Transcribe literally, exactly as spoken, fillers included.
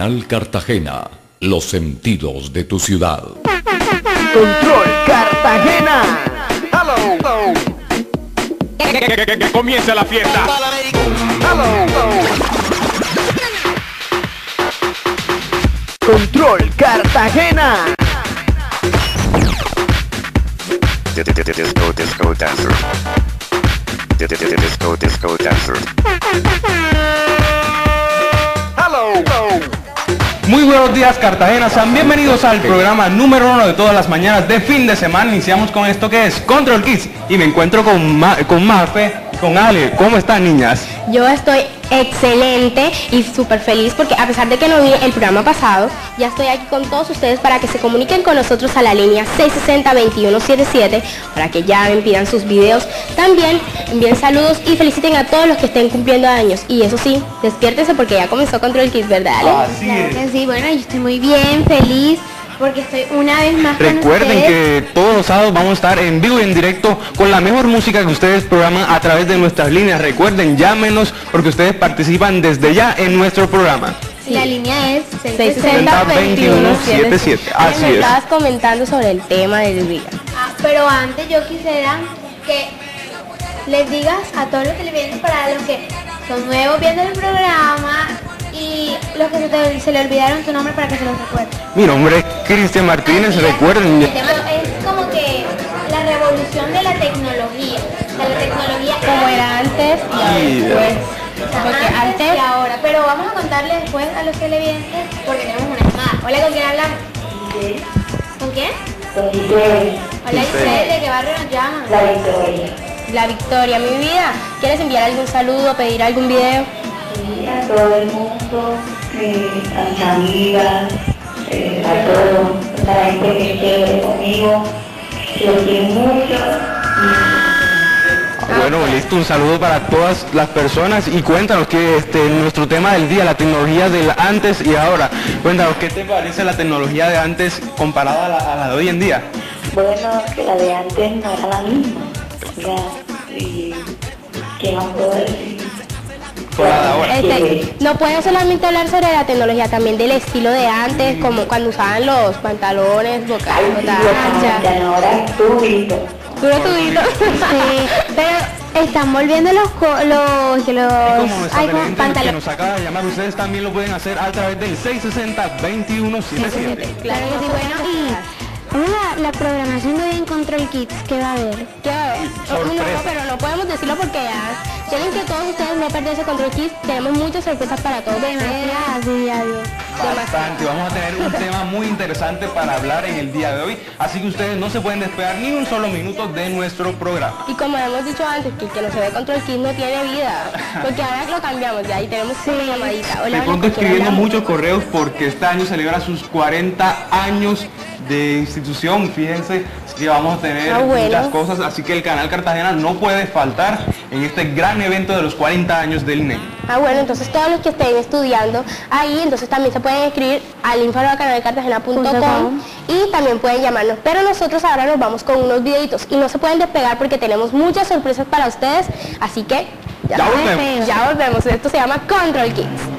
Canal Cartagena, los sentidos de tu ciudad. Control Cartagena. Hello. Que, que, que, que, que comience la fiesta. Hello. Control Cartagena. Disco, disco dancer. Disco, disco dancer. Muy buenos días, Cartagena, sean bienvenidos al programa número uno de todas las mañanas de fin de semana. Iniciamos con esto que es Control Kids y me encuentro con, Ma con Mafe y con Ale. ¿Cómo están, niñas? Yo estoy excelente y súper feliz porque a pesar de que no vi el programa pasado, ya estoy aquí con todos ustedes para que se comuniquen con nosotros a la línea seis seis cero, veintiuno setenta y siete para que llamen, pidan sus videos. También envíen saludos y feliciten a todos los que estén cumpliendo años. Y eso sí, despiértense porque ya comenzó Control Kids, ¿verdad, Ale? Así es. Claro que sí, bueno, yo estoy muy bien, feliz, porque estoy una vez más con Recuerden ustedes. que todos los sábados vamos a estar en vivo y en directo con la mejor música que ustedes programan a través de nuestras líneas. Recuerden, llámenos porque ustedes participan desde ya en nuestro programa. Sí. La línea es seis seis seis seis cero, cero. veintiuno setenta y siete. Así Me es. estabas comentando sobre el tema del día. Ah, pero antes yo quisiera que les digas a todos los televidentes, para los que son nuevos viendo el programa y los que se, te, se le olvidaron tu nombre, para que se los recuerden. Mi nombre es Cristian Martínez, recuerden. El tema es como que la revolución de la tecnología, de la tecnología Como era antes y Sí. después. Porque Porque antes antes... y ahora, pero vamos a contarle después a los televidentes porque tenemos una llamada. Hola, ¿con quién hablamos? ¿Con quién? Con Giselle, Hola, Giselle, ¿de qué barrio nos llaman? la Victoria. La Victoria, mi vida. ¿Quieres enviar algún saludo, pedir algún video? Y a todo el mundo, eh, a mis amigas, eh, a toda la gente que esté conmigo, los quiero mucho. Bueno, listo, un saludo para todas las personas y cuéntanos que este nuestro tema del día, la tecnología del antes y ahora. Cuéntanos, ¿qué te parece la tecnología de antes comparada a la, a la de hoy en día? Bueno, que la de antes no era la misma. Ya, y ¿qué más puedo decir? Con la de ahora. Este, no puedo solamente hablar sobre la tecnología, también del estilo de antes, como cuando usaban los pantalones, boca, Ay, sí, boca yo ancha. ya no, ahora tú grito. Puro tubito. Sí, pero están volviendo los co- los que los Y como nuestra ay, como televidente que pantalones. nos acaba de llamar, ustedes también lo pueden hacer a través del seis seis cero, veintiuno setenta y siete. Claro que sí, bueno, y... La, la programación de hoy en Control Kids, ¿qué va a haber? ¿qué va a haber? Sorpresa. No, pero no podemos decirlo porque ya tienen que todos ustedes no perderse Control Kids. Tenemos muchas sorpresas para todos ustedes. Demasiadas, diría Dios. Bastante, vamos a tener un tema muy interesante para hablar en el día de hoy, así que ustedes no se pueden despegar ni un solo minuto de nuestro programa. Y como hemos dicho antes, que el que no se ve Control Kids no tiene vida, porque ahora lo cambiamos ya y tenemos una llamadita. Hola, De hola, pronto ¿con quién escribiendo hablamos? muchos correos porque este año celebra sus cuarenta años de institución, fíjense que vamos a tener Ah, bueno. muchas cosas, así que el canal Cartagena no puede faltar en este gran evento de los cuarenta años del I N E. Ah, bueno, entonces todos los que estén estudiando ahí, entonces también se pueden escribir al info arroba canal cartagena punto com y también pueden llamarnos. Pero nosotros ahora nos vamos con unos videitos y no se pueden despegar porque tenemos muchas sorpresas para ustedes, así que Ya saben, volvemos. ya volvemos. Esto se llama Control Kids.